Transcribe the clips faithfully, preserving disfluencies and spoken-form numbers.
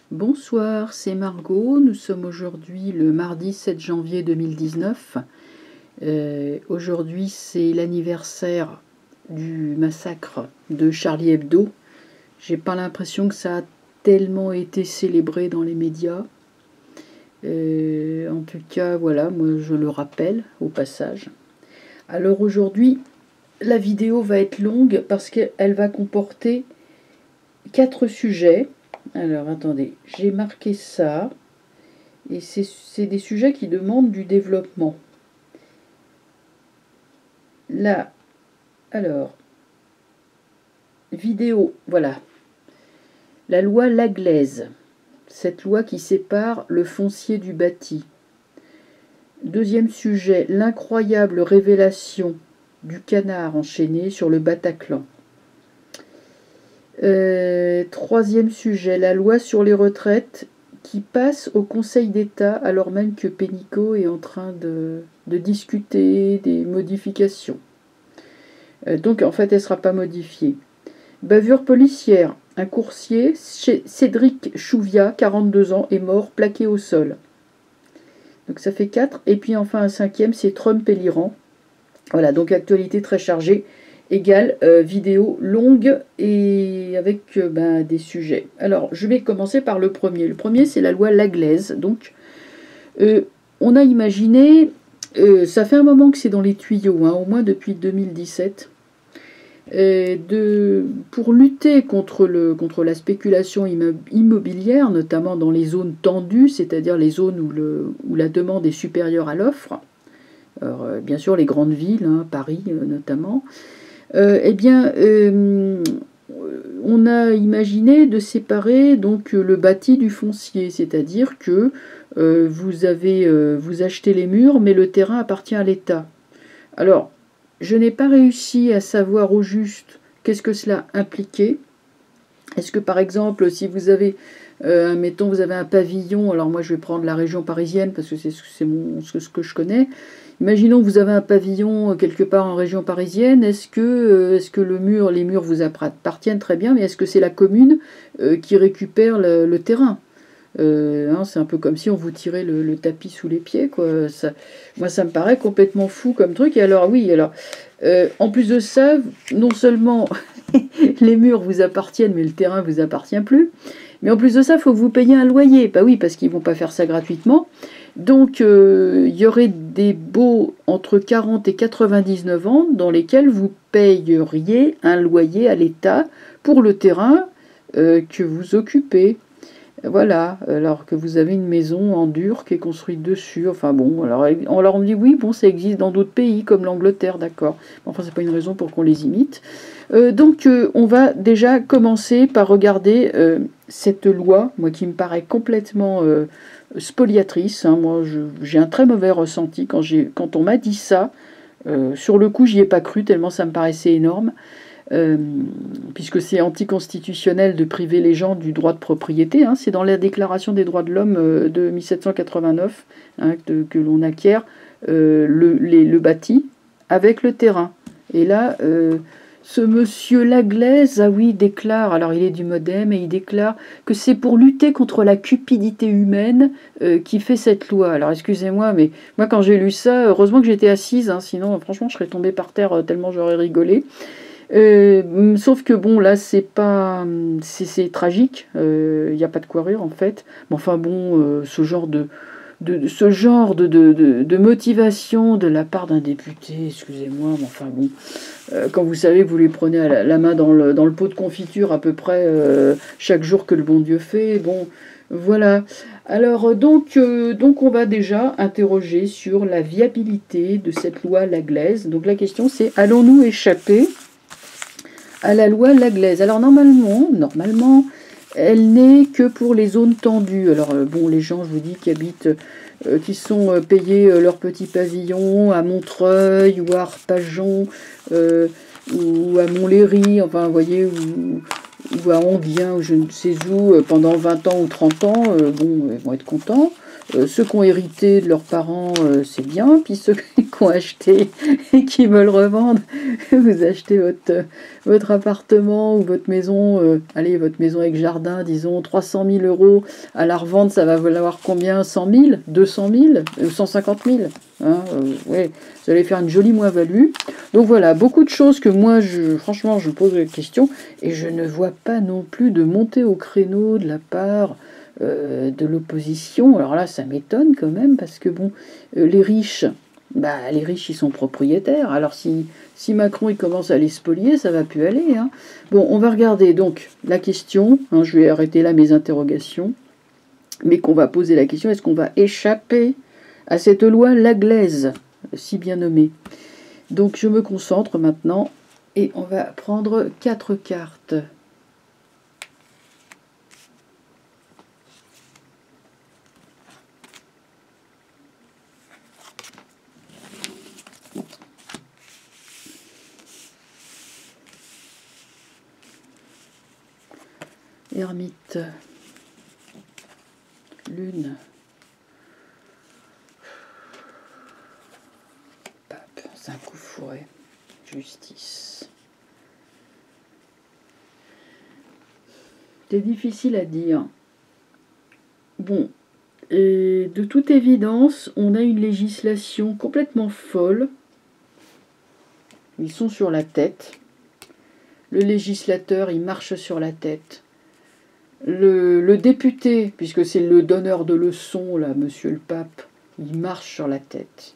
Bonsoir, c'est Margot. Nous sommes aujourd'hui le mardi sept janvier deux mille dix-neuf. Euh, aujourd'hui, c'est l'anniversaire du massacre de Charlie Hebdo. J'ai pas l'impression que ça a tellement été célébré dans les médias. Euh, en tout cas, voilà, moi je le rappelle au passage. Alors aujourd'hui, la vidéo va être longue parce qu'elle va comporter quatre sujets. Alors, attendez, j'ai marqué ça, et c'est des sujets qui demandent du développement. Là, alors, vidéo, voilà. La loi Laglaise, cette loi qui sépare le foncier du bâti. Deuxième sujet, l'incroyable révélation du canard enchaîné sur le Bataclan. Euh, troisième sujet, la loi sur les retraites qui passe au Conseil d'État alors même que Pénicaud est en train de, de discuter des modifications. Euh, donc en fait elle ne sera pas modifiée. Bavure policière, un coursier, Cédric Chouvia, quarante-deux ans, est mort plaqué au sol. Donc ça fait quatre. Et puis enfin un cinquième, c'est Trump et l'Iran. Voilà, donc actualité très chargée. Égale euh, vidéo longue et avec euh, ben, des sujets. Alors, je vais commencer par le premier. Le premier, c'est la loi Laglaise. Donc, euh, on a imaginé, euh, ça fait un moment que c'est dans les tuyaux, hein, au moins depuis deux mille dix-sept, euh, de, pour lutter contre, le, contre la spéculation immobilière, notamment dans les zones tendues, c'est-à-dire les zones où, le, où la demande est supérieure à l'offre. Alors, euh, bien sûr, les grandes villes, hein, Paris euh, notamment. Euh, eh bien, euh, on a imaginé de séparer donc le bâti du foncier, c'est-à-dire que euh, vous avez, euh, vous achetez les murs, mais le terrain appartient à l'État. Alors, je n'ai pas réussi à savoir au juste qu'est-ce que cela impliquait. Est-ce que, par exemple, si vous avez, euh, mettons, vous avez un pavillon, alors moi je vais prendre la région parisienne parce que c'est ce que je connais. Imaginons que vous avez un pavillon quelque part en région parisienne, est-ce que, euh, est-ce que le mur, les murs vous appartiennent très bien, mais est-ce que c'est la commune euh, qui récupère le, le terrain euh, hein, C'est un peu comme si on vous tirait le, le tapis sous les pieds, quoi. Ça, moi ça me paraît complètement fou comme truc. Et alors oui, alors euh, en plus de ça, non seulement les murs vous appartiennent, mais le terrain vous appartient plus, mais en plus de ça, il faut que vous payiez un loyer. Bah oui, parce qu'ils ne vont pas faire ça gratuitement. Donc, euh, il y aurait des baux entre quarante et quatre-vingt-dix-neuf ans dans lesquels vous payeriez un loyer à l'État pour le terrain euh, que vous occupez. Voilà, alors que vous avez une maison en dur qui est construite dessus. Enfin bon, alors on leur dit oui, bon, ça existe dans d'autres pays comme l'Angleterre, d'accord. Enfin, c'est pas une raison pour qu'on les imite. Euh, donc, euh, on va déjà commencer par regarder euh, cette loi, moi qui me paraît complètement euh, spoliatrice. Hein. Moi, j'ai un très mauvais ressenti quand, quand on m'a dit ça. Euh, sur le coup, j'y ai pas cru tellement ça me paraissait énorme. Euh, puisque c'est anticonstitutionnel de priver les gens du droit de propriété. Hein, c'est dans la Déclaration des droits de l'homme euh, de mille sept cent quatre-vingt-neuf hein, que, que l'on acquiert euh, le, les, le bâti avec le terrain. Et là, euh, ce monsieur Laglaise, ah oui, déclare, alors il est du Modem, et il déclare que c'est pour lutter contre la cupidité humaine euh, qui fait cette loi. Alors excusez-moi, mais moi quand j'ai lu ça, heureusement que j'étais assise, hein, sinon franchement je serais tombée par terre euh, tellement j'aurais rigolé. Euh, sauf que bon, là, c'est pas, c'est tragique. Il euh, n'y a pas de quoi rire en fait. Mais enfin bon, euh, ce genre de, de, de ce genre de, de, de, de motivation de la part d'un député, excusez-moi, mais enfin bon, euh, quand vous savez que vous lui prenez à la, la main dans le, dans le pot de confiture à peu près euh, chaque jour que le bon Dieu fait, bon, voilà. Alors donc, euh, donc on va déjà interroger sur la viabilité de cette loi Laglaise. Donc la question c'est, allons-nous échapper à la loi Laglaise? Alors normalement, normalement, elle n'est que pour les zones tendues. Alors bon, les gens, je vous dis, qui habitent, euh, qui sont euh, payés euh, leur petit pavillon à Montreuil ou à Arpajon euh, ou à Montlhéry, enfin vous voyez, ou, ou à Enghien, ou je ne sais où, euh, pendant vingt ans ou trente ans, euh, bon, ils vont être contents. Euh, ceux qui ont hérité de leurs parents, euh, c'est bien. Puis ceux qui ont acheté et qui veulent revendre, vous achetez votre, euh, votre appartement ou votre maison, euh, allez, votre maison avec jardin, disons trois cent mille euros. À la revente, ça va valoir combien? Cent mille, deux cent mille, euh, cent cinquante mille, hein, euh, ouais, vous allez faire une jolie moins-value. Donc voilà, beaucoup de choses que moi, je, franchement, je pose des questions et je ne vois pas non plus de montée au créneau de la part euh, de l'opposition. Alors là, ça m'étonne quand même parce que bon, euh, les riches, bah les riches, ils sont propriétaires. Alors si, si Macron il commence à les spolier, ça va plus aller, hein. Bon, on va regarder donc la question. Hein, je vais arrêter là mes interrogations, mais qu'on va poser la question, est-ce qu'on va échapper à cette loi Laglaise, si bien nommée? Donc je me concentre maintenant et on va prendre quatre cartes. Ermite, lune, pape, c'est un coup fourré, justice. C'est difficile à dire. Bon, et de toute évidence, on a une législation complètement folle. Ils sont sur la tête. Le législateur, il marche sur la tête. Le, le député, puisque c'est le donneur de leçons, là, monsieur le pape, il marche sur la tête.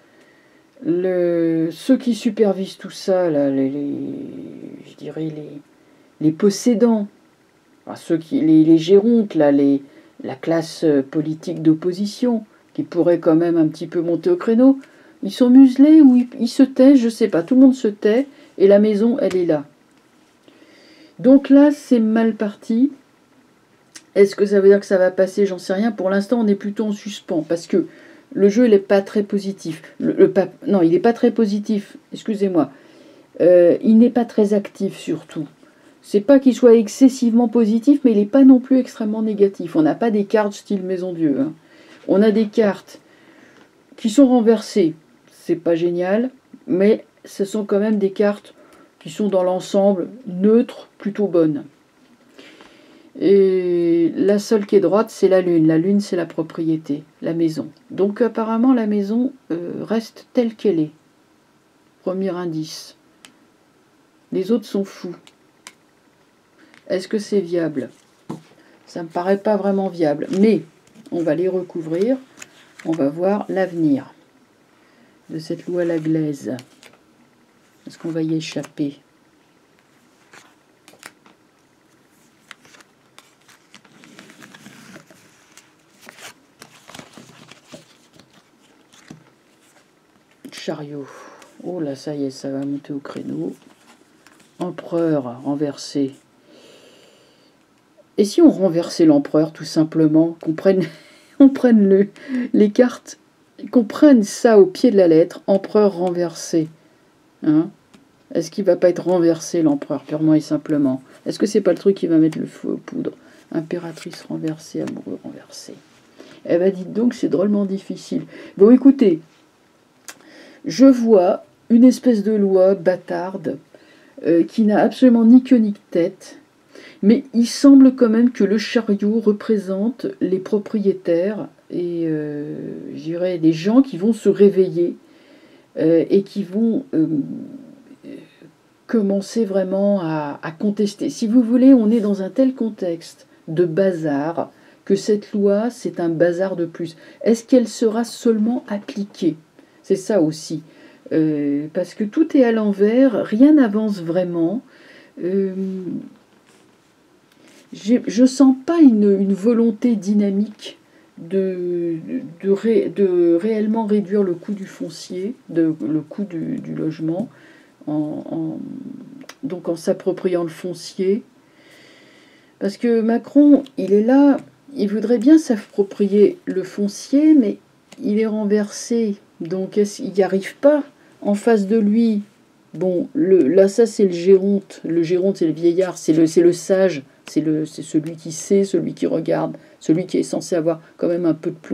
Le, ceux qui supervisent tout ça, là, les, les, je dirais les, les possédants, enfin, ceux qui, les, les gérontes, là, les, la classe politique d'opposition, qui pourrait quand même un petit peu monter au créneau, ils sont muselés ou ils, ils se taisent, je sais pas, tout le monde se tait, et la maison, elle est là. Donc là, c'est mal parti. Est-ce que ça veut dire que ça va passer? J'en sais rien. Pour l'instant, on est plutôt en suspens, parce que le jeu, il n'est pas très positif. Le, le pape, non, il n'est pas très positif, excusez-moi. Euh, il n'est pas très actif, surtout. C'est pas qu'il soit excessivement positif, mais il n'est pas non plus extrêmement négatif. On n'a pas des cartes style Maison Dieu. Hein. On a des cartes qui sont renversées. C'est pas génial, mais ce sont quand même des cartes qui sont dans l'ensemble neutres, plutôt bonnes. Et la seule qui est droite, c'est la lune. La lune, c'est la propriété, la maison. Donc apparemment, la maison euh, reste telle qu'elle est. Premier indice. Les autres sont fous. Est-ce que c'est viable? Ça me paraît pas vraiment viable. Mais on va les recouvrir. On va voir l'avenir de cette loi Laglaise. Est-ce qu'on va y échapper? Chariot. Oh là, ça y est, ça va monter au créneau. Empereur renversé. Et si on renversait l'empereur, tout simplement, qu'on prenne, on prenne le, les cartes, qu'on prenne ça au pied de la lettre, empereur renversé. Hein? Est-ce qu'il va pas être renversé, l'empereur, purement et simplement? Est-ce que c'est pas le truc qui va mettre le feu aux poudres? Impératrice renversée, amoureux renversé. Eh ben dites donc, c'est drôlement difficile. Bon, écoutez, je vois une espèce de loi bâtarde euh, qui n'a absolument ni queue ni tête, mais il semble quand même que le chariot représente les propriétaires et, euh, je dirais, des gens qui vont se réveiller euh, et qui vont euh, commencer vraiment à, à contester. Si vous voulez, on est dans un tel contexte de bazar que cette loi, c'est un bazar de plus. Est-ce qu'elle sera seulement appliquée? C'est ça aussi. Euh, parce que tout est à l'envers, rien n'avance vraiment. Euh, je ne sens pas une, une volonté dynamique de, de, ré, de réellement réduire le coût du foncier, de, le coût du, du logement, en, en, donc en s'appropriant le foncier. Parce que Macron, il est là, il voudrait bien s'approprier le foncier, mais il est renversé. Donc il n'y arrive pas. En face de lui, bon, le, là ça c'est le géronte. Le géronte c'est le vieillard, c'est le, c'est le sage. C'est, le, c'est celui qui sait, celui qui regarde, celui qui est censé avoir quand même un peu de plomb,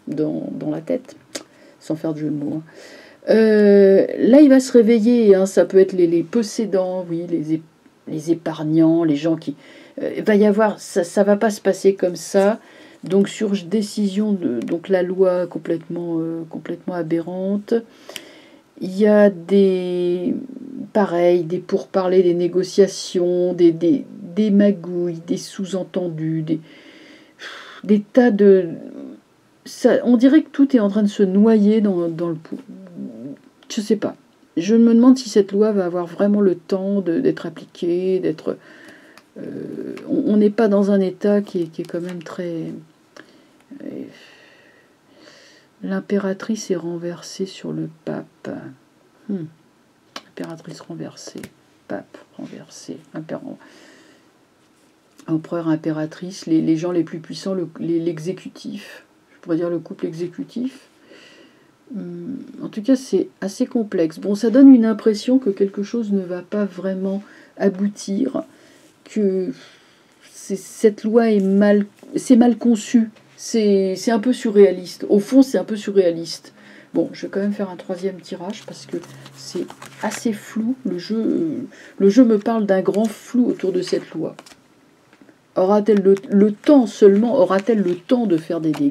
dans, dans la tête, sans faire de jeu de mots. Hein. Euh, là, il va se réveiller, hein, ça peut être les, les possédants, oui, les, les épargnants, les gens qui... Euh, il va y avoir, ça ne va pas se passer comme ça. Donc sur décision de donc la loi complètement, euh, complètement aberrante, il y a des... pareil, des pourparlers, des négociations, des, des, des magouilles, des sous-entendus, des, des tas de... Ça, on dirait que tout est en train de se noyer dans, dans le... Je sais pas. Je me demande si cette loi va avoir vraiment le temps d'être appliquée, d'être... Euh, on n'est pas dans un état qui est, qui est quand même très... Euh, l'impératrice est renversée sur le pape. Hmm. Impératrice renversée. Pape renversé. Impér... Empereur, impératrice, les, les gens les plus puissants, l'exécutif. Le, je pourrais dire le couple exécutif. En tout cas, c'est assez complexe. Bon, ça donne une impression que quelque chose ne va pas vraiment aboutir, que cette loi est mal, c'est mal conçu, c'est un peu surréaliste. Au fond, c'est un peu surréaliste. Bon, je vais quand même faire un troisième tirage parce que c'est assez flou. Le jeu, le jeu me parle d'un grand flou autour de cette loi. Aura-t-elle le, le temps seulement, aura-t-elle le temps de faire des dégâts ?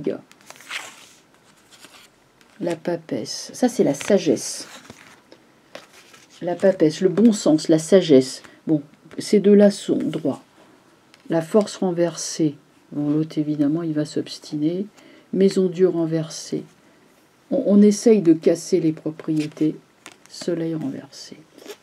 La papesse. Ça, c'est la sagesse. La papesse, le bon sens, la sagesse. Bon, ces deux-là sont droits. La force renversée. Bon, l'autre, évidemment, il va s'obstiner. Maison Dieu renversée. On, on essaye de casser les propriétés. Soleil renversé.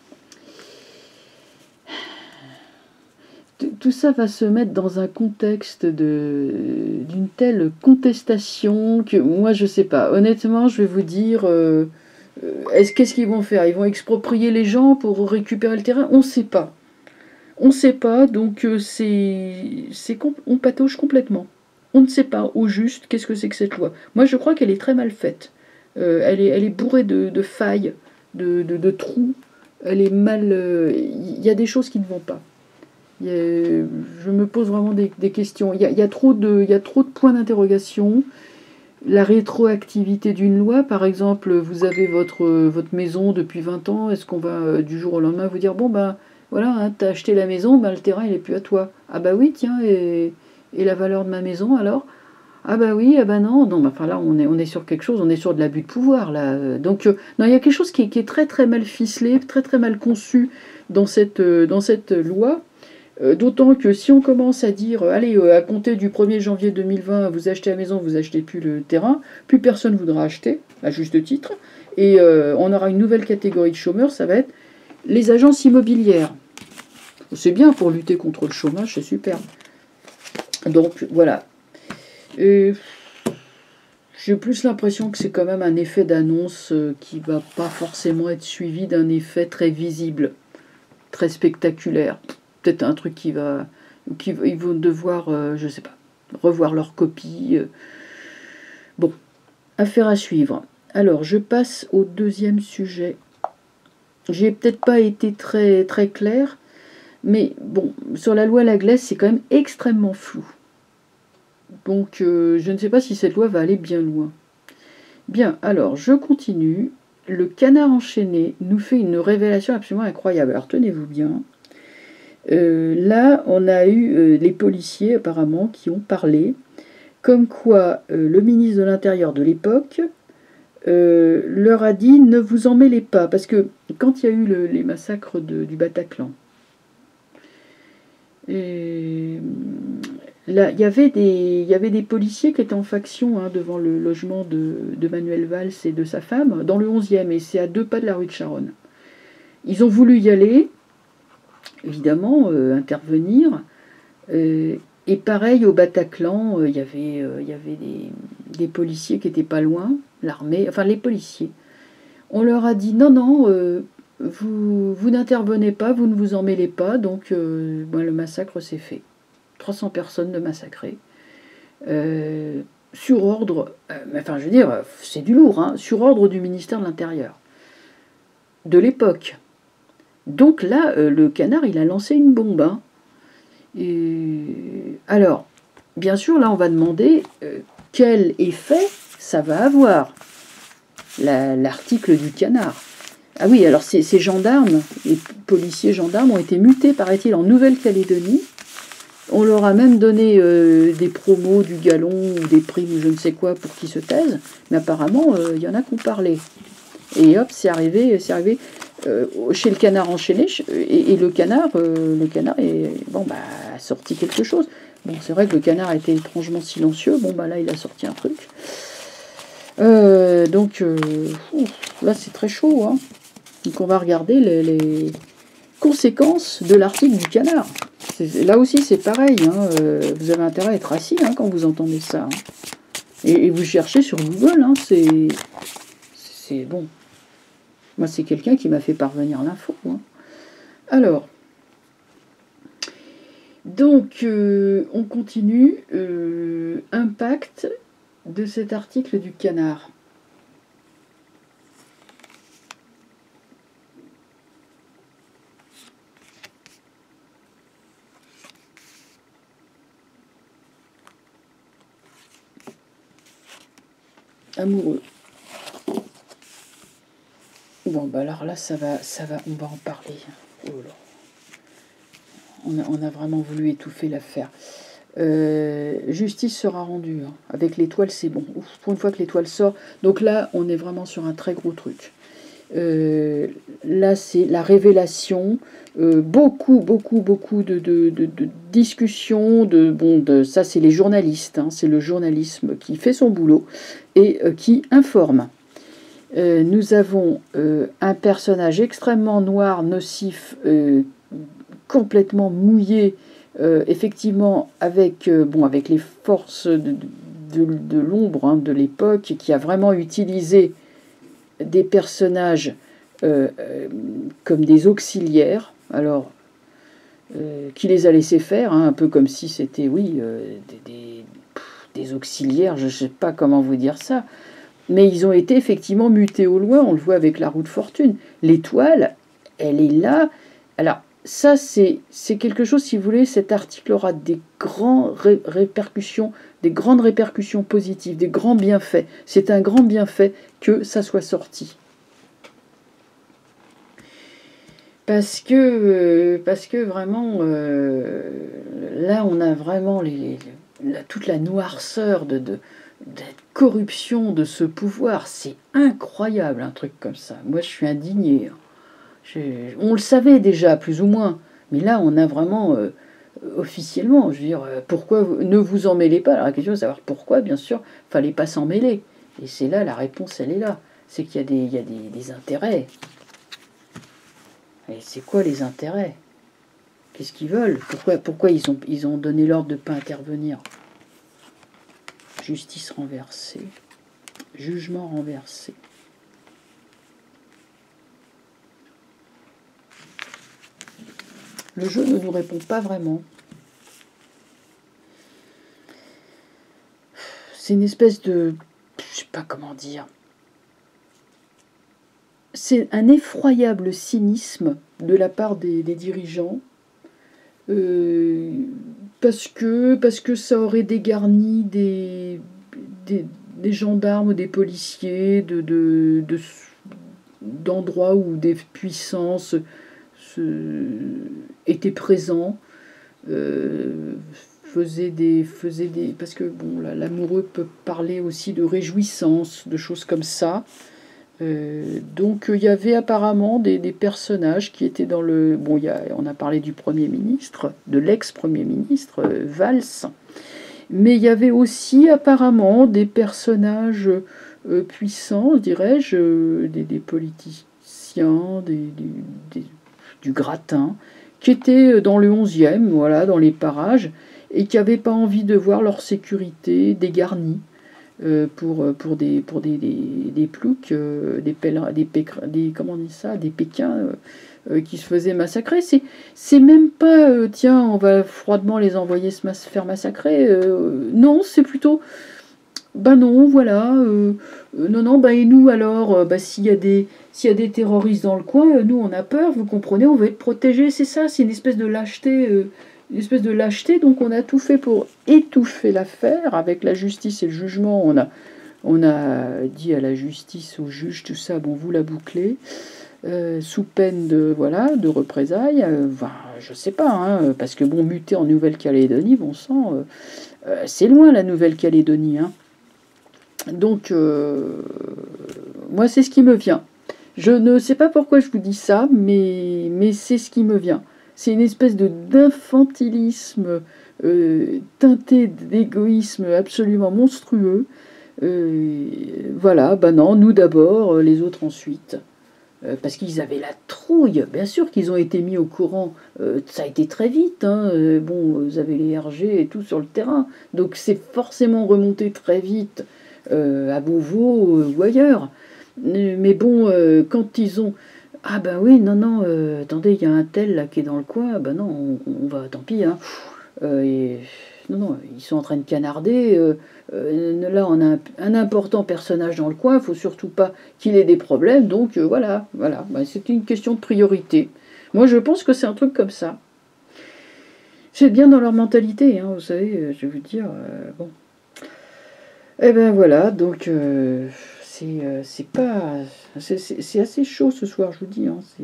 Tout ça va se mettre dans un contexte d'une telle contestation que moi je sais pas. Honnêtement, je vais vous dire, euh, qu'est-ce qu'ils vont faire? Ils vont exproprier les gens pour récupérer le terrain? On ne sait pas. On ne sait pas, donc euh, c'est, on patauge complètement. On ne sait pas au juste qu'est-ce que c'est que cette loi. Moi je crois qu'elle est très mal faite. Euh, elle, est, elle est bourrée de, de failles, de, de, de trous. Elle est mal. Il euh, y a des choses qui ne vont pas. Il y a, je me pose vraiment des, des questions. Il y, a, il, y a trop de, il y a trop de points d'interrogation. La rétroactivité d'une loi, par exemple, vous avez votre, votre maison depuis vingt ans, est-ce qu'on va du jour au lendemain vous dire, bon ben voilà, hein, t'as acheté la maison, ben, le terrain il est plus à toi. Ah bah oui, tiens, et, et la valeur de ma maison alors? Ah bah oui, ah bah non, non, bah, enfin là on est, on est sur quelque chose, on est sur de l'abus de pouvoir là. Donc euh, non, il y a quelque chose qui est, qui est très très mal ficelé, très très mal conçu dans cette, euh, dans cette loi. Euh, D'autant que si on commence à dire, euh, allez, euh, à compter du premier janvier deux mille vingt, vous achetez la maison, vous achetez plus le terrain, plus personne voudra acheter, à juste titre, et euh, on aura une nouvelle catégorie de chômeurs, ça va être les agences immobilières. C'est bien pour lutter contre le chômage, c'est super. Donc voilà. Et j'ai plus l'impression que c'est quand même un effet d'annonce euh, qui va pas forcément être suivi d'un effet très visible, très spectaculaire. Peut-être un truc qui va... Qui, ils vont devoir, euh, je sais pas, revoir leur copie. Euh. Bon, affaire à suivre. Alors, je passe au deuxième sujet. J'ai peut-être pas été très, très clair, mais bon, sur la loi Laglaise, c'est quand même extrêmement flou. Donc, euh, je ne sais pas si cette loi va aller bien loin. Bien, alors, je continue. Le Canard enchaîné nous fait une révélation absolument incroyable. Alors, tenez-vous bien. Euh, là, on a eu euh, les policiers, apparemment, qui ont parlé, comme quoi euh, le ministre de l'Intérieur de l'époque euh, leur a dit « ne vous en mêlez pas », parce que quand il y a eu le, les massacres de, du Bataclan, et, là, il y avait des, il y avait des policiers qui étaient en faction hein, devant le logement de, de Manuel Valls et de sa femme, dans le onzième, et c'est à deux pas de la rue de Charonne. Ils ont voulu y aller, évidemment, euh, intervenir. Euh, et pareil, au Bataclan, il euh, y avait, euh, y avait des, des policiers qui n'étaient pas loin, l'armée, enfin les policiers. On leur a dit, non, non, euh, vous, vous n'intervenez pas, vous ne vous en mêlez pas, donc euh, ben, le massacre s'est fait. trois cents personnes de massacrées. Euh, sur ordre, euh, enfin je veux dire, c'est du lourd, hein, sur ordre du ministère de l'Intérieur. De l'époque. Donc là, euh, le Canard, il a lancé une bombe. Hein. Et... Alors, bien sûr, là, on va demander euh, quel effet ça va avoir l'article du canard. Ah oui, alors ces, ces gendarmes, les policiers gendarmes ont été mutés, paraît-il, en Nouvelle-Calédonie. On leur a même donné euh, des promos, du galon, ou des primes, ou je ne sais quoi, pour qu'ils se taisent. Mais apparemment, il euh, y en a qui ont parlé. Et hop, c'est arrivé, c'est arrivé euh, chez le canard enchaîné. Et, et le canard, euh, le canard est, bon, bah, a sorti quelque chose. Bon, c'est vrai que le canard était étrangement silencieux. Bon, bah là, il a sorti un truc. Euh, donc, euh, ouf, là, c'est très chaud, hein. Donc on va regarder les, les conséquences de l'article du canard. Là aussi c'est pareil, hein, euh, vous avez intérêt à être assis hein, quand vous entendez ça. Hein. Et, et vous cherchez sur Google, hein, c'est bon. Moi c'est quelqu'un qui m'a fait parvenir l'info. Hein. Alors, donc euh, on continue. Euh, impact de cet article du canard. Amoureux. Bon, bah alors là, ça va, ça va, on va en parler. Oh là. On a, on a vraiment voulu étouffer l'affaire. Euh, justice sera rendue. Hein. Avec l'étoile, c'est bon. Ouf, pour une fois que l'étoile sort. Donc là, on est vraiment sur un très gros truc. Euh, là, c'est la révélation. Euh, beaucoup, beaucoup, beaucoup de, de, de, de discussions. De, bon, de, ça, c'est les journalistes. Hein, c'est le journalisme qui fait son boulot et euh, qui informe. Euh, nous avons euh, un personnage extrêmement noir, nocif, euh, complètement mouillé, euh, effectivement avec, euh, bon, avec les forces de, de, de l'ombre hein, de l'époque, qui a vraiment utilisé des personnages euh, euh, comme des auxiliaires, alors euh, qui les a laissés faire, hein, un peu comme si c'était, oui, euh, des, des, pff, des auxiliaires, je ne sais pas comment vous dire ça, mais ils ont été effectivement mutés au loin, on le voit avec la roue de fortune. L'étoile, elle est là. Alors, ça, c'est quelque chose, si vous voulez, cet article aura des grandes ré répercussions, des grandes répercussions positives, des grands bienfaits. C'est un grand bienfait que ça soit sorti. Parce que, euh, parce que vraiment, euh, là, on a vraiment les, les, la, toute la noirceur de... de de corruption de ce pouvoir, c'est incroyable un truc comme ça. Moi je suis indignée. Je, on le savait déjà plus ou moins, mais là on a vraiment euh, officiellement, je veux dire, pourquoi vous, ne vous en mêlez pas. Alors la question est de savoir pourquoi, bien sûr, fallait pas s'en mêler. Et c'est là la réponse, elle est là. C'est qu'il y a des, il y a des, des intérêts. Et c'est quoi les intérêts? Qu'est-ce qu'ils veulent? Pourquoi, pourquoi ils ont, ils ont donné l'ordre de ne pas intervenir? Justice renversée, jugement renversé. Le jeu ne nous répond pas vraiment. C'est une espèce de... je sais pas comment dire. C'est un effroyable cynisme de la part des, des dirigeants. Euh, parce que, parce que ça aurait dégarni des, des, des gendarmes ou des policiers de, de, de, d'endroits où des puissances se, étaient présents, euh, faisaient des, faisaient des... Parce que bon, l'amoureux peut parler aussi de réjouissance, de choses comme ça. Euh, donc il y avait apparemment des, des personnages qui étaient dans le... Bon, il y a, on a parlé du Premier ministre, de l'ex-Premier ministre, euh, Valls, mais il y avait aussi apparemment des personnages euh, puissants, dirais-je, euh, des, des politiciens, des, des, des, du gratin, qui étaient dans le onzième, voilà, dans les parages, et qui n'avaient pas envie de voir leur sécurité dégarnie. Euh, pour, pour des pour des, des, des ploucs, euh, des pèlerins, des, des comment on dit ça, des Pékins euh, euh, qui se faisaient massacrer. C'est c'est même pas euh, tiens, on va froidement les envoyer se mas faire massacrer. Euh, non, c'est plutôt ben non, voilà. Euh, euh, non, non, ben et nous alors, euh, ben, s'il y a des s'il y a des terroristes dans le coin, euh, nous on a peur, vous comprenez, on veut être protégés, c'est ça, c'est une espèce de lâcheté. Euh, Une espèce de lâcheté, donc on a tout fait pour étouffer l'affaire. Avec la justice et le jugement, on a, On a dit à la justice, au juge, tout ça, bon, vous la bouclez, euh, sous peine de, voilà, de représailles. Euh, enfin, je sais pas, hein, parce que bon, muter en Nouvelle-Calédonie, bon sang, euh, euh, c'est loin la Nouvelle-Calédonie, hein. Donc, euh, moi, c'est ce qui me vient. Je ne sais pas pourquoi je vous dis ça, mais, mais c'est ce qui me vient. C'est une espèce de d'infantilisme euh, teinté d'égoïsme absolument monstrueux. Euh, voilà, ben non, nous d'abord, les autres ensuite. Euh, parce qu'ils avaient la trouille. Bien sûr qu'ils ont été mis au courant. Euh, ça a été très vite. Hein. Euh, bon, vous avez les R G et tout sur le terrain. Donc c'est forcément remonté très vite euh, à Beauvau euh, ou ailleurs. Euh, mais bon, euh, quand ils ont... Ah ben oui, non, non, euh, attendez, il y a un tel là qui est dans le coin. Ben non, on, on va, tant pis. Hein. Euh, et, non, non, ils sont en train de canarder. Euh, euh, là, on a un, un important personnage dans le coin. Il ne faut surtout pas qu'il ait des problèmes. Donc euh, voilà, voilà. Ben, c'est une question de priorité. Moi, je pense que c'est un truc comme ça. C'est bien dans leur mentalité, hein, vous savez. Je vais vous dire, euh, bon. Eh ben voilà, donc euh, c'est euh, c'est pas, c'est assez chaud ce soir, je vous dis. Hein, c'est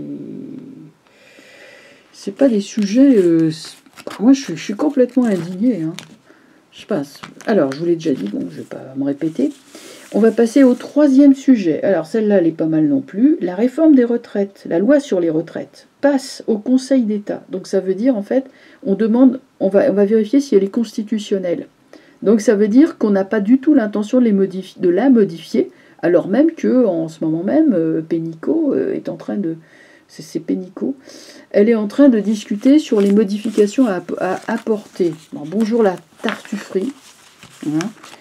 c'est pas des sujets. Euh, moi, je, je suis complètement indignée. Hein. Je passe. Alors, je vous l'ai déjà dit, bon, je vais pas me répéter. On va passer au troisième sujet. Alors, celle-là, elle est pas mal non plus. La réforme des retraites, la loi sur les retraites, passe au Conseil d'État. Donc, ça veut dire, en fait, on demande, on va, on va vérifier si elle est constitutionnelle. Donc, ça veut dire qu'on n'a pas du tout l'intention de, les modifier, de la modifier, alors même que, en ce moment même, euh, Pénicaud euh, est en train de... C'est Pénicaud. Elle est en train de discuter sur les modifications à, à apporter. Bon, bonjour la tartufferie. Hein.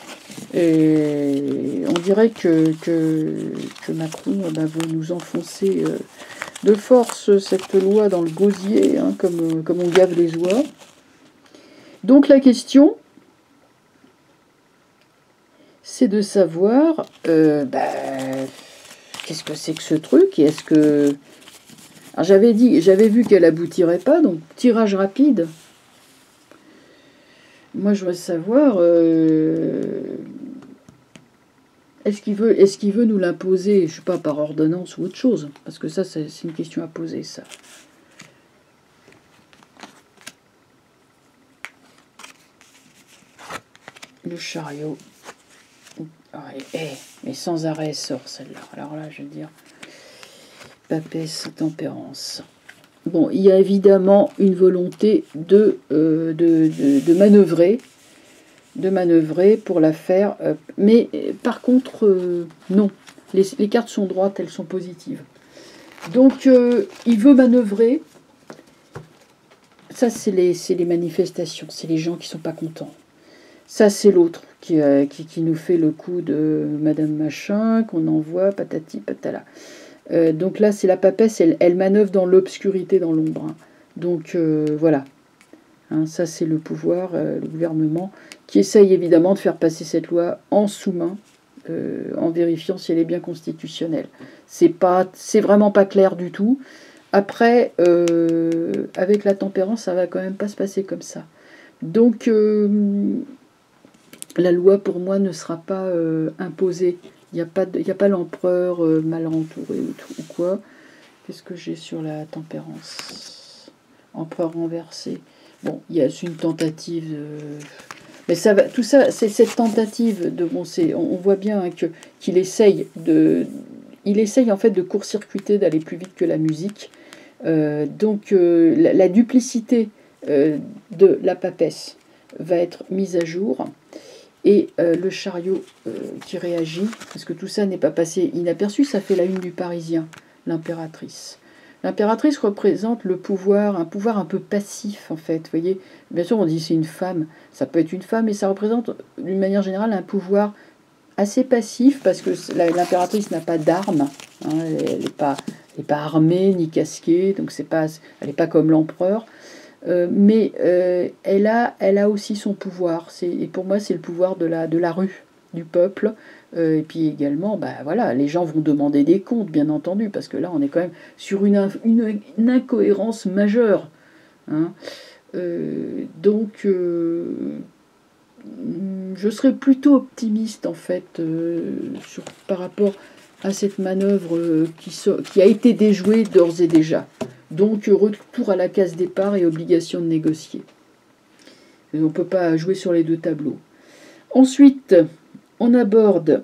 Et on dirait que, que, que Macron ben, veut nous enfoncer euh, de force cette loi dans le gosier, hein, comme, comme on gave les oies. Donc la question, c'est de savoir euh, ben, qu'est-ce que c'est que ce truc et est-ce que... Alors j'avais dit, j'avais vu qu'elle aboutirait pas, donc tirage rapide. Moi, je voudrais savoir, euh, est-ce qu'il veut, est-ce qu'il veut nous l'imposer, je sais pas, par ordonnance ou autre chose, parce que ça, c'est une question à poser, ça. Le chariot. Ah, et, et, mais sans arrêt sort celle-là. Alors là, je veux dire, papesse, tempérance. Bon, il y a évidemment une volonté de, euh, de, de, de manœuvrer, de manœuvrer pour la faire. Euh, mais par contre, euh, non. Les, les cartes sont droites, elles sont positives. Donc, euh, il veut manœuvrer. Ça, c'est les, les manifestations, c'est les gens qui sont pas contents. Ça, c'est l'autre qui, euh, qui, qui nous fait le coup de Madame Machin, qu'on envoie, patati patala. Euh, donc là, c'est la papesse, elle, elle manœuvre dans l'obscurité, dans l'ombre. Hein. Donc euh, voilà. Hein, ça, c'est le pouvoir, euh, le gouvernement, qui essaye évidemment de faire passer cette loi en sous-main, euh, en vérifiant si elle est bien constitutionnelle. C'est pas, c'est vraiment pas clair du tout. Après, euh, avec la tempérance, ça va quand même pas se passer comme ça. Donc, euh, la loi, pour moi, ne sera pas euh, imposée. Il n'y a pas, a pas l'empereur euh, mal entouré ou, tout, ou quoi. Qu'est-ce que j'ai sur la tempérance? Empereur renversé. Bon, il y a une tentative de... Mais ça va, tout ça, c'est cette tentative de... Bon, on, on voit bien hein, que, qu'il essaye de... Il essaye en fait de court-circuiter, d'aller plus vite que la musique. Euh, donc euh, la, la duplicité euh, de la papesse va être mise à jour. Et euh, le chariot euh, qui réagit, parce que tout ça n'est pas passé inaperçu, ça fait la une du Parisien, l'impératrice. L'impératrice représente le pouvoir, un pouvoir un peu passif en fait. Vous voyez, bien sûr on dit c'est une femme, ça peut être une femme, mais ça représente d'une manière générale un pouvoir assez passif, parce que l'impératrice n'a pas d'armes, hein, elle n'est pas, pas armée ni casquée, donc c'est pas, elle n'est pas comme l'empereur. Euh, mais euh, elle, a, elle a aussi son pouvoir. Et pour moi, c'est le pouvoir de la, de la rue, du peuple. Euh, et puis également, bah, voilà, les gens vont demander des comptes, bien entendu, parce que là, on est quand même sur une, une, une incohérence majeure. Hein. Euh, donc, euh, je serais plutôt optimiste, en fait, euh, sur, par rapport à cette manœuvre euh, qui, so, qui a été déjouée d'ores et déjà. Donc, retour à la case départ et obligation de négocier. Et on ne peut pas jouer sur les deux tableaux. Ensuite, on aborde,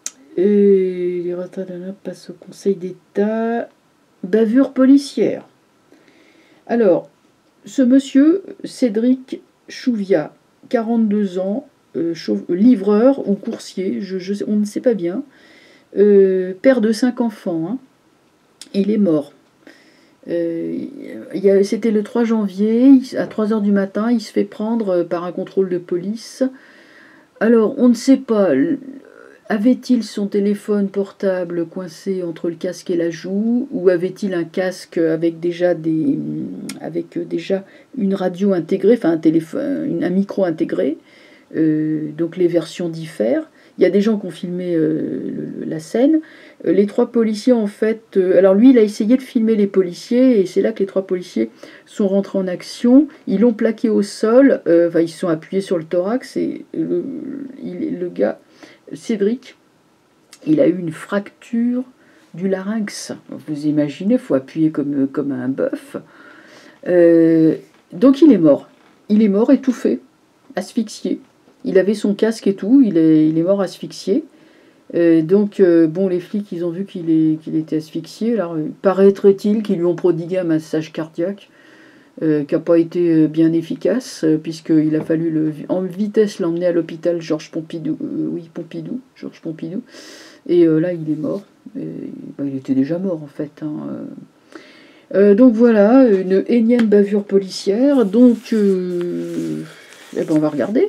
et les retraites passent au Conseil d'État, bavure policière. Alors, ce monsieur, Cédric Chouviat, quarante-deux ans, euh, livreur ou coursier, je, je, on ne sait pas bien, euh, père de cinq enfants, hein. Il est mort. Euh, C'était le trois janvier, à trois heures du matin, il se fait prendre par un contrôle de police. Alors, on ne sait pas, avait-il son téléphone portable coincé entre le casque et la joue, ou avait-il un casque avec déjà, des, avec déjà une radio intégrée, enfin un, téléphone, un micro intégré, euh, donc les versions diffèrent. Il y a des gens qui ont filmé euh, le, la scène. Euh, les trois policiers, en fait... Euh, alors lui, il a essayé de filmer les policiers, et c'est là que les trois policiers sont rentrés en action. Ils l'ont plaqué au sol, euh, enfin, ils se sont appuyés sur le thorax, et le, il, le gars, Cédric, il a eu une fracture du larynx. Vous imaginez, il faut appuyer comme, comme un bœuf. Euh, donc il est mort. Il est mort étouffé, asphyxié. Il avait son casque et tout, il est, il est mort asphyxié. Euh, donc, euh, bon, les flics, ils ont vu qu'il est, qu'il était asphyxié. Alors, euh, paraîtrait-il qu'ils lui ont prodigué un massage cardiaque euh, qui n'a pas été bien efficace, euh, puisqu'il a fallu le, en vitesse l'emmener à l'hôpital Georges Pompidou. Euh, oui, Pompidou, Georges Pompidou. Et euh, là, il est mort. Et, bah, il était déjà mort, en fait. Hein. Euh, donc voilà, une énième bavure policière. Donc, euh, eh ben, on va regarder.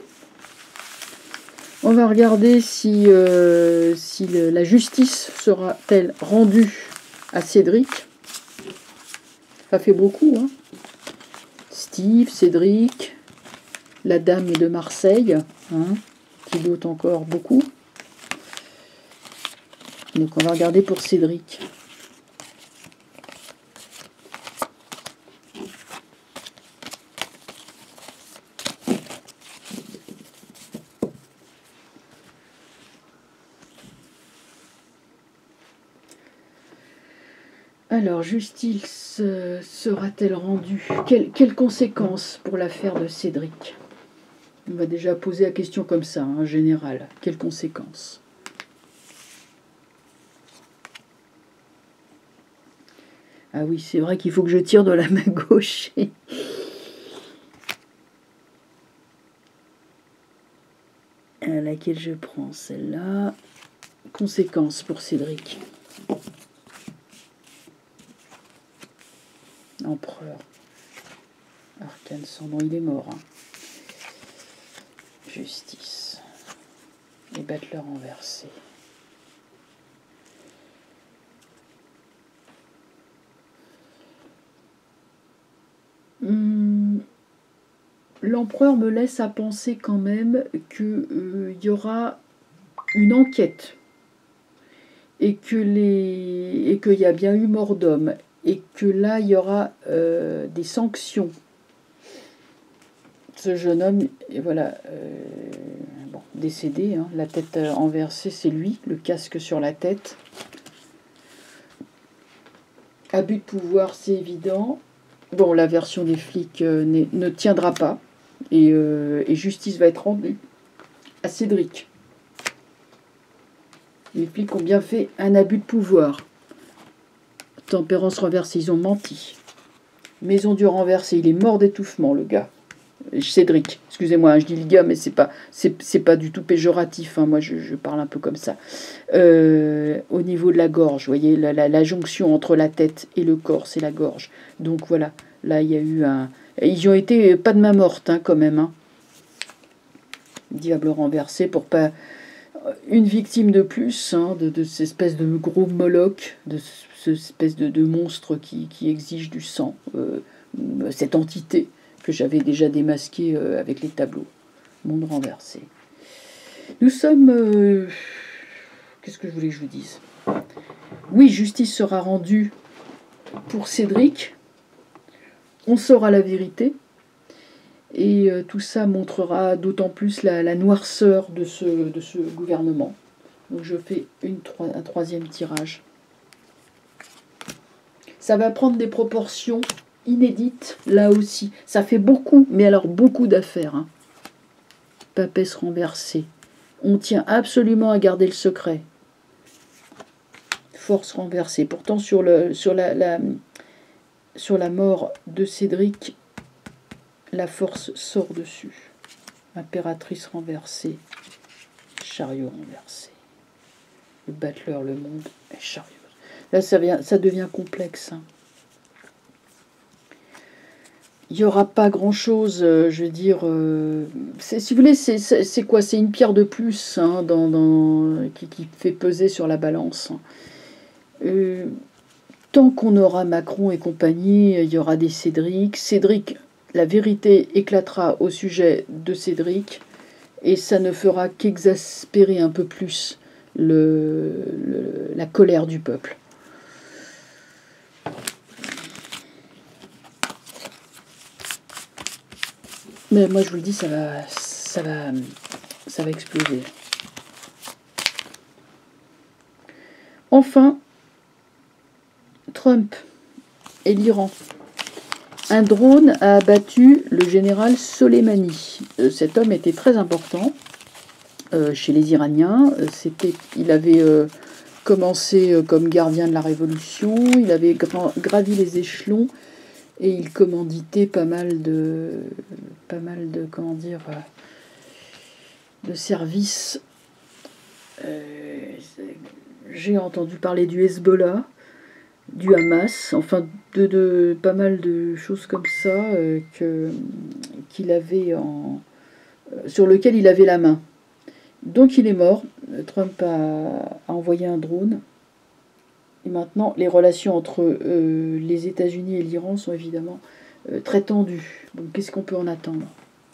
On va regarder si, euh, si le, la justice sera-t-elle rendue à Cédric. Ça fait beaucoup, hein. Steve, Cédric, la dame de Marseille, hein, qui doute encore beaucoup. Donc on va regarder pour Cédric. Alors, justice euh, sera-t-elle rendue? Quelles quelle conséquences pour l'affaire de Cédric? On va déjà poser la question comme ça, en hein, général. Quelles conséquences? Ah oui, c'est vrai qu'il faut que je tire de la main gauche. À laquelle je prends celle-là. Conséquences pour Cédric. Empereur. Arcane sans nom, il est mort. Hein. Justice. Les battleurs renversés. Hum, L'empereur me laisse à penser quand même qu'il euh, y aura une enquête et que les et qu'il y a bien eu mort d'homme. Et que là, il y aura euh, des sanctions. Ce jeune homme, et voilà, euh, bon, décédé, hein, la tête renversée, c'est lui, le casque sur la tête. Abus de pouvoir, c'est évident. Bon, la version des flics euh, ne tiendra pas, et, euh, et justice va être rendue à Cédric. Les flics ont bien fait un abus de pouvoir. Tempérance renversée, ils ont menti. Maison du renversé, il est mort d'étouffement, le gars. Cédric, excusez-moi, je dis le gars, mais c'est pas, c'est, c'est pas du tout péjoratif, hein, moi je, je parle un peu comme ça. Euh, au niveau de la gorge, vous voyez, la, la, la jonction entre la tête et le corps, c'est la gorge. Donc voilà, là il y a eu un... Ils ont été pas de main morte, hein, quand même. Hein. Diable renversé pour pas... Une victime de plus, hein, de, de cette espèce de gros Moloch, de cette espèce de, de monstre qui, qui exige du sang, euh, cette entité que j'avais déjà démasquée euh, avec les tableaux. Monde renversé. Nous sommes... Euh, qu'est-ce que je voulais que je vous dise? Oui, justice sera rendue pour Cédric. On saura la vérité. Et euh, tout ça montrera d'autant plus la, la noirceur de ce, de ce gouvernement. Donc je fais une, un troisième tirage. Ça va prendre des proportions inédites, là aussi. Ça fait beaucoup, mais alors beaucoup d'affaires. Hein. Papesse renversée. On tient absolument à garder le secret. Force renversée. Pourtant, sur, le, sur, la, la, sur la mort de Cédric, la force sort dessus. Impératrice renversée. Chariot renversé. Le battleur, le monde, et chariot. Là, ça, vient, ça devient complexe. Hein. Il n'y aura pas grand-chose, euh, je veux dire... Euh, si vous voulez, c'est quoi? C'est une pierre de plus hein, dans, dans, qui, qui fait peser sur la balance. Euh, tant qu'on aura Macron et compagnie, il y aura des Cédric. Cédric, la vérité éclatera au sujet de Cédric, et ça ne fera qu'exaspérer un peu plus le, le, la colère du peuple. Mais moi je vous le dis, ça va, ça va, ça va exploser. Enfin, Trump et l'Iran. Un drone a abattu le général Soleimani. Euh, cet homme était très important euh, chez les Iraniens. Euh, c'était, il avait euh, commencé euh, comme gardien de la révolution. Il avait gra gravi les échelons. Et il commanditait pas mal de, pas mal de, comment dire, de services. Euh, J'ai entendu parler du Hezbollah, du Hamas, enfin de, de pas mal de choses comme ça euh, que qu'il avait en, sur lequel il avait la main. Donc il est mort. Trump a, a envoyé un drone. Et maintenant, les relations entre euh, les États-Unis et l'Iran sont évidemment euh, très tendues. Donc, qu'est-ce qu'on peut en attendre?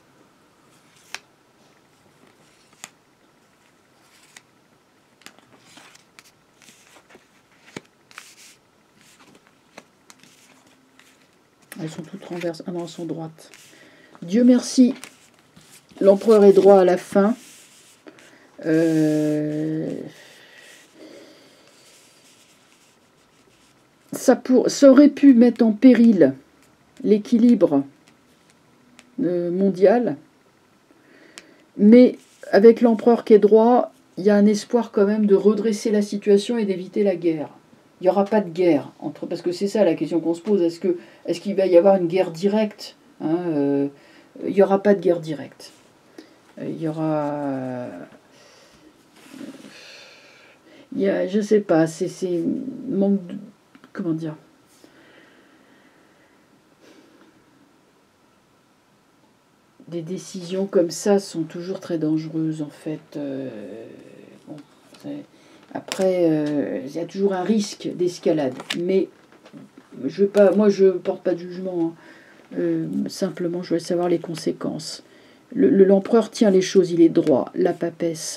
Elles sont toutes renversées. Ah non, elles sont droites. Dieu merci, l'empereur est droit à la fin. Euh... Ça, pour, ça aurait pu mettre en péril l'équilibre euh, mondial, mais avec l'empereur qui est droit, il y a un espoir quand même de redresser la situation et d'éviter la guerre. Il n'y aura pas de guerre, entre, parce que c'est ça la question qu'on se pose, est-ce que, est-ce qu'il va y avoir une guerre directe hein, euh, il n'y aura pas de guerre directe. Il y aura... Il y a, je sais pas, c'est manque de... Comment dire? Des décisions comme ça sont toujours très dangereuses, en fait. Euh, bon, après, euh, il y a toujours un risque d'escalade. Mais je veux pas, moi, je ne porte pas de jugement. Hein. Euh, simplement, je veux savoir les conséquences. L'empereur le, tient les choses, il est droit. La papesse,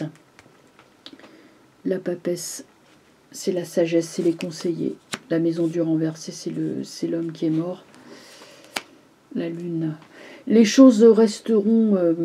la papesse, c'est la sagesse, c'est les conseillers. La maison du renversé, c'est l'homme qui est mort. La lune. Les choses resteront, euh,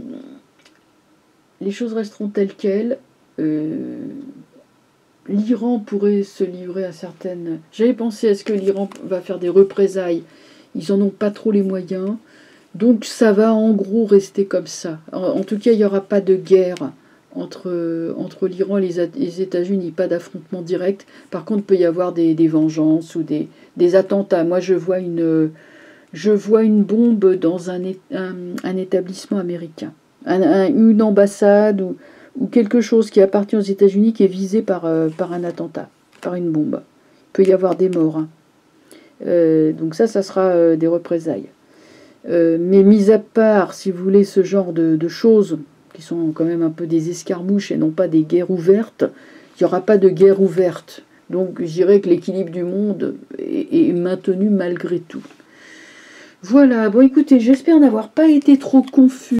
les choses resteront telles quelles. Euh, L'Iran pourrait se livrer à certaines... J'avais pensé, est-ce que l'Iran va faire des représailles? Ils n'en ont pas trop les moyens. Donc ça va en gros rester comme ça. En, en tout cas, il n'y aura pas de guerre entre, entre l'Iran et les, les États-Unis, pas d'affrontement direct. Par contre, il peut y avoir des, des vengeances ou des, des attentats. Moi, je vois une... Je vois une bombe dans un, un, un établissement américain, un, un, une ambassade ou, ou quelque chose qui appartient aux États-Unis qui est visé par, euh, par un attentat, par une bombe. Il peut y avoir des morts. Hein. Euh, donc ça, ça sera euh, des représailles. Euh, mais mis à part, si vous voulez, ce genre de, de choses qui sont quand même un peu des escarmouches et non pas des guerres ouvertes, il n'y aura pas de guerre ouverte. Donc je dirais que l'équilibre du monde est, est maintenu malgré tout. Voilà, bon écoutez, j'espère n'avoir pas été trop confus.